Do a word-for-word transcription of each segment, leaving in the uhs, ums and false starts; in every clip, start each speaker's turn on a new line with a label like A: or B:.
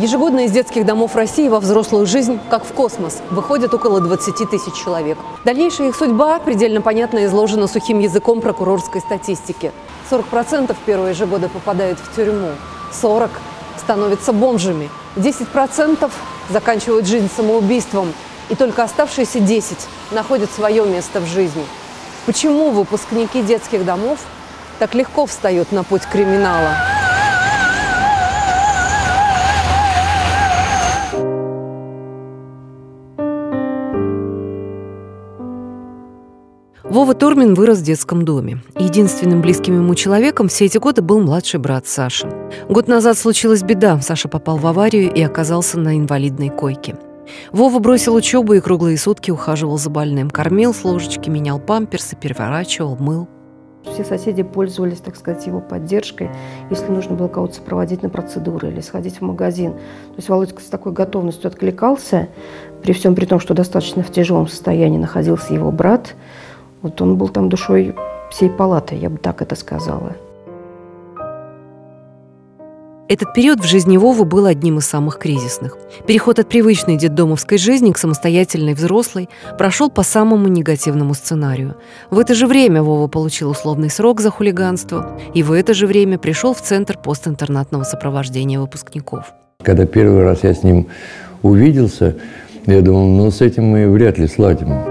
A: Ежегодно из детских домов России во взрослую жизнь, как в космос, выходят около двадцати тысяч человек. Дальнейшая их судьба предельно понятно изложена сухим языком прокурорской статистики. сорок процентов первые же годы попадают в тюрьму, сорок процентов становятся бомжами, десять процентов заканчивают жизнь самоубийством, и только оставшиеся десять процентов находят свое место в жизни. Почему выпускники детских домов так легко встают на путь криминала?
B: Вова Тормин вырос в детском доме. Единственным близким ему человеком все эти годы был младший брат Саша. Год назад случилась беда. Саша попал в аварию и оказался на инвалидной койке. Вова бросил учебу и круглые сутки ухаживал за больным. Кормил с ложечки, менял памперсы, переворачивал, мыл.
C: Все соседи пользовались, так сказать, его поддержкой, если нужно было кого-то сопроводить на процедуры или сходить в магазин. То есть Володька с такой готовностью откликался, при всем при том, что достаточно в тяжелом состоянии находился его брат. Вот он был там душой всей палаты, я бы так это сказала.
B: Этот период в жизни Вовы был одним из самых кризисных. Переход от привычной детдомовской жизни к самостоятельной взрослой прошел по самому негативному сценарию. В это же время Вова получил условный срок за хулиганство, и в это же время пришел в Центр постинтернатного сопровождения выпускников.
D: Когда первый раз я с ним увиделся, я думал, ну с этим мы вряд ли сладим.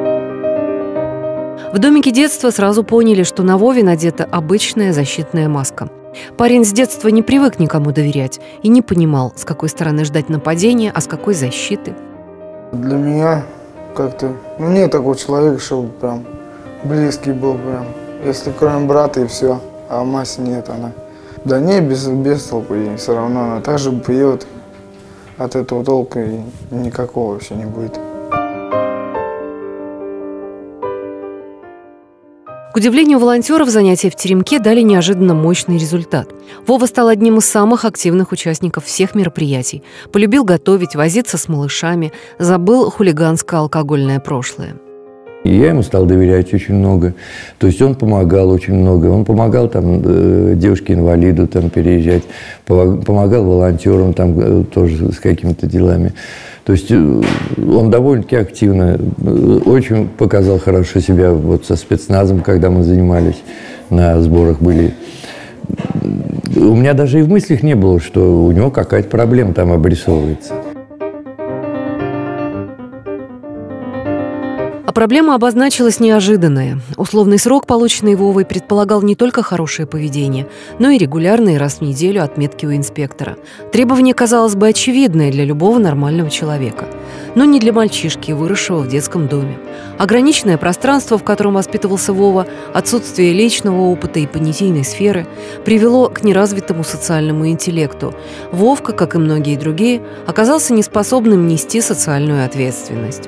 B: В домике детства сразу поняли, что на Вове надета обычная защитная маска. Парень с детства не привык никому доверять и не понимал, с какой стороны ждать нападения, а с какой защиты.
E: Для меня как-то, ну нет такого человека, чтобы прям близкий был прям. Если кроме брата и все, а Маси нет, она. Да не, без, без толку ей все равно, она также пьет. От этого толка и никакого вообще не будет.
B: К удивлению волонтеров, занятия в теремке дали неожиданно мощный результат. Вова стал одним из самых активных участников всех мероприятий. Полюбил готовить, возиться с малышами, забыл хулиганско-алкогольное прошлое.
D: И я ему стал доверять очень много. То есть он помогал очень много. Он помогал там э, девушке-инвалиду там переезжать, помогал волонтерам там э, тоже с какими-то делами. То есть он довольно-таки активно, очень показал хорошо себя вот со спецназом, когда мы занимались, на сборах были. У меня даже и в мыслях не было, что у него какая-то проблема там обрисовывается.
B: А проблема обозначилась неожиданная. Условный срок, полученный Вовой, предполагал не только хорошее поведение, но и регулярные раз в неделю отметки у инспектора. Требование, казалось бы, очевидное для любого нормального человека. Но не для мальчишки, выросшего в детском доме. Ограниченное пространство, в котором воспитывался Вова, отсутствие личного опыта и понятийной сферы привело к неразвитому социальному интеллекту. Вовка, как и многие другие, оказался неспособным нести социальную ответственность.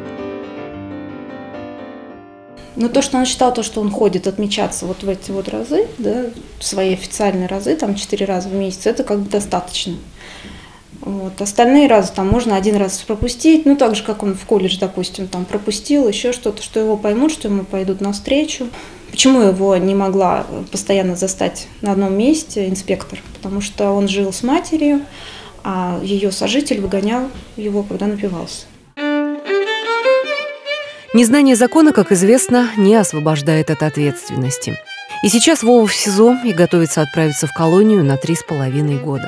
F: Но то, что он считал, то, что он ходит отмечаться вот в эти вот разы, да, свои официальные разы, там четыре раза в месяц, это как бы достаточно. Вот. Остальные разы там можно один раз пропустить, ну так же, как он в колледж, допустим, там пропустил, еще что-то, что его поймут, что ему пойдут навстречу. Почему его не могла постоянно застать на одном месте инспектор? Потому что он жил с матерью, а ее сожитель выгонял его, когда напивался.
B: Незнание закона, как известно, не освобождает от ответственности. И сейчас Вова в СИЗО и готовится отправиться в колонию на три с половиной года.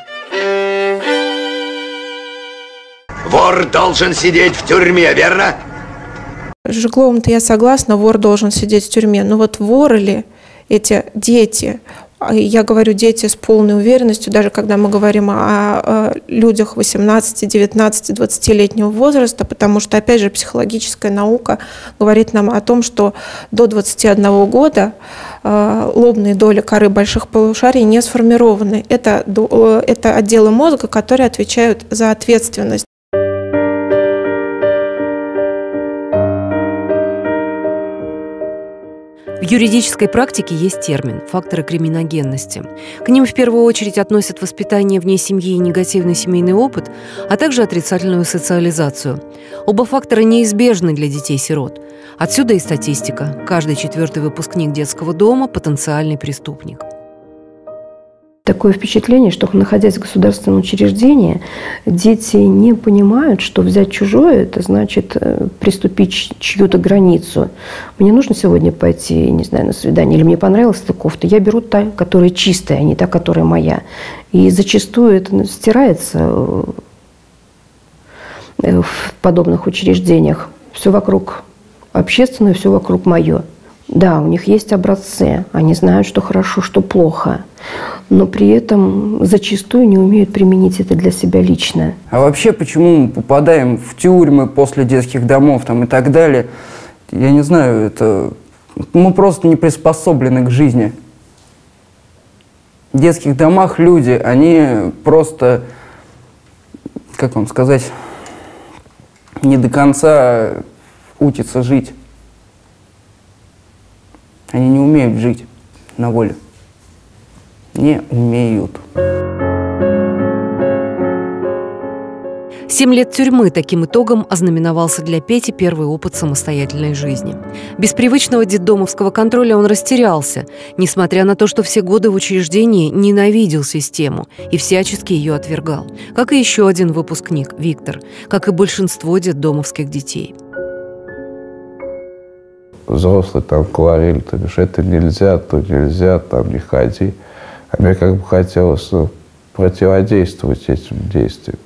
G: Вор должен сидеть в тюрьме, верно?
H: С Жигловым-то я согласна, вор должен сидеть в тюрьме. Но вот воры ли эти дети? Я говорю дети с полной уверенностью, даже когда мы говорим о людях восемнадцати, девятнадцати, двадцатилетнего возраста, потому что, опять же, психологическая наука говорит нам о том, что до двадцати одного года лобные доли коры больших полушарий не сформированы. Это, это отделы мозга, которые отвечают за ответственность.
B: В юридической практике есть термин «факторы криминогенности». К ним в первую очередь относят воспитание вне семьи и негативный семейный опыт, а также отрицательную социализацию. Оба фактора неизбежны для детей-сирот. Отсюда и статистика. Каждый четвертый выпускник детского дома – потенциальный преступник.
C: Такое впечатление, что, находясь в государственном учреждении, дети не понимают, что взять чужое – это значит приступить чью-то границу. Мне нужно сегодня пойти, не знаю, на свидание, или мне понравилась эта кофта, я беру та, которая чистая, а не та, которая моя. И зачастую это стирается в подобных учреждениях. Все вокруг общественное, все вокруг мое. Да, у них есть образцы, они знают, что хорошо, что плохо, но при этом зачастую не умеют применить это для себя лично.
I: А вообще, почему мы попадаем в тюрьмы после детских домов там, и так далее, я не знаю, это... мы просто не приспособлены к жизни. В детских домах люди, они просто, как вам сказать, не до конца учатся жить. Они не умеют жить на воле. Не умеют.
B: Семь лет тюрьмы таким итогом ознаменовался для Пети первый опыт самостоятельной жизни. Без привычного детдомовского контроля он растерялся, несмотря на то, что все годы в учреждении ненавидел систему и всячески ее отвергал. Как и еще один выпускник, Виктор, как и большинство детдомовских детей.
J: Взрослые там говорили, ты говоришь, это нельзя, то нельзя, там не ходи. А мне как бы хотелось ну, противодействовать этим действиям.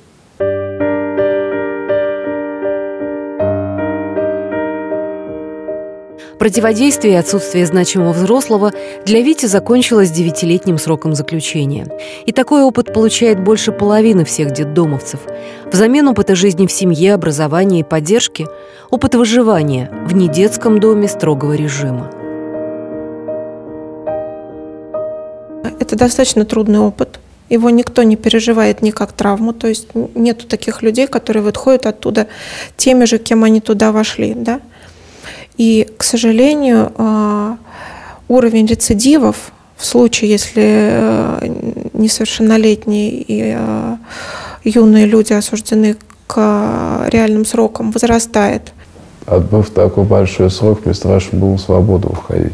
B: Противодействие и отсутствие значимого взрослого для Вити закончилось девятилетним сроком заключения. И такой опыт получает больше половины всех детдомовцев. Взамен опыта жизни в семье, образования и поддержки – опыт выживания в недетском доме строгого режима.
H: Это достаточно трудный опыт. Его никто не переживает ни как травму. То есть нету таких людей, которые выходят оттуда теми же, кем они туда вошли, да? И, к сожалению, уровень рецидивов в случае, если несовершеннолетние и юные люди осуждены к реальным срокам, возрастает.
J: Отбыв такой большой срок, мне страшно было на свободу выходить.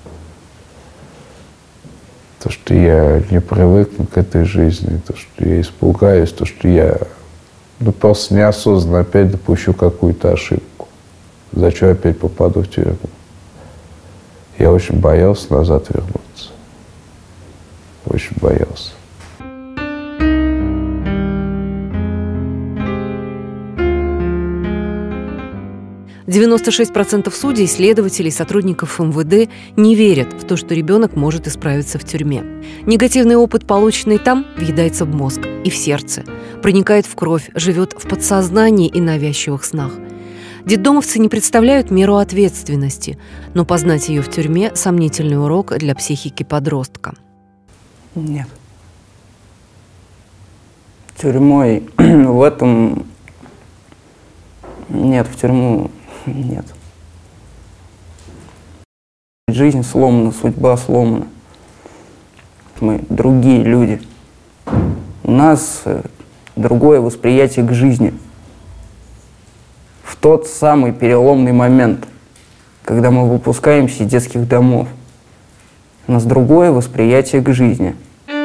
J: То, что я не привыкну к этой жизни, то, что я испугаюсь, то, что я ну, просто неосознанно опять допущу какую-то ошибку. Зачем опять попаду в тюрьму? Я очень боялся назад вернуться. Очень боялся.
B: девяносто шесть процентов судей, следователей, сотрудников эм вэ дэ не верят в то, что ребенок может исправиться в тюрьме. Негативный опыт, полученный там, въедается в мозг и в сердце, проникает в кровь, живет в подсознании и навязчивых снах. Детдомовцы не представляют меру ответственности, но познать ее в тюрьме – сомнительный урок для психики подростка.
I: Нет. Тюрьмой в этом... Нет, в тюрьму нет. Жизнь сломана, судьба сломана. Мы другие люди. У нас другое восприятие к жизни. В тот самый переломный момент, когда мы выпускаемся из детских домов, у нас другое восприятие к жизни.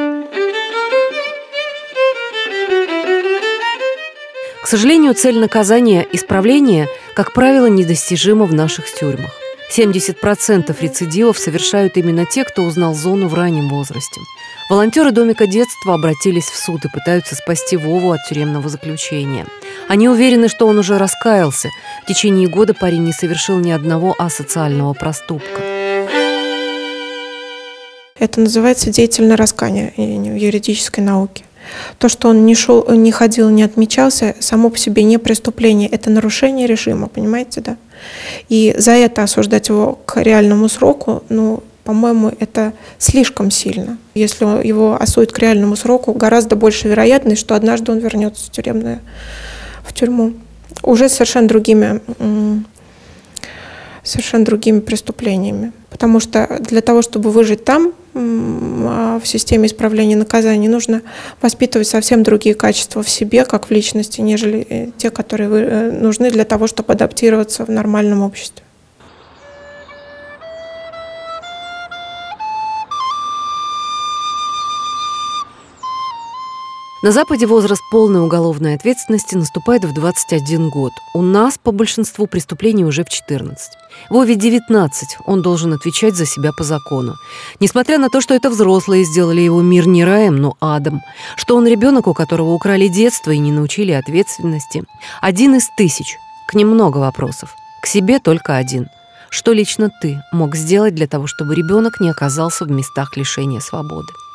B: К сожалению, цель наказания – исправления, как правило, недостижима в наших тюрьмах. семьдесят процентов рецидивов совершают именно те, кто узнал зону в раннем возрасте. Волонтеры Домика детства обратились в суд и пытаются спасти Вову от тюремного заключения. Они уверены, что он уже раскаялся. В течение года парень не совершил ни одного асоциального проступка.
H: Это называется деятельное раскаяние в юридической науке. То, что он не, шел, не ходил, не отмечался, само по себе не преступление, это нарушение режима, понимаете, да? И за это осуждать его к реальному сроку, ну, по-моему, это слишком сильно. Если его осудят к реальному сроку, гораздо больше вероятность, что однажды он вернется в, тюремную, в тюрьму. Уже совершенно другими, совершенно другими преступлениями. Потому что для того, чтобы выжить там, в системе исправления наказаний, нужно воспитывать совсем другие качества в себе, как в личности, нежели те, которые нужны для того, чтобы адаптироваться в нормальном обществе.
B: На Западе возраст полной уголовной ответственности наступает в двадцать один год. У нас по большинству преступлений уже в четырнадцать. Вове девятнадцать, он должен отвечать за себя по закону. Несмотря на то, что это взрослые сделали его мир не раем, но адом, что он ребенок, у которого украли детство и не научили ответственности. Один из тысяч. К ним много вопросов. К себе только один. Что лично ты мог сделать для того, чтобы ребенок не оказался в местах лишения свободы?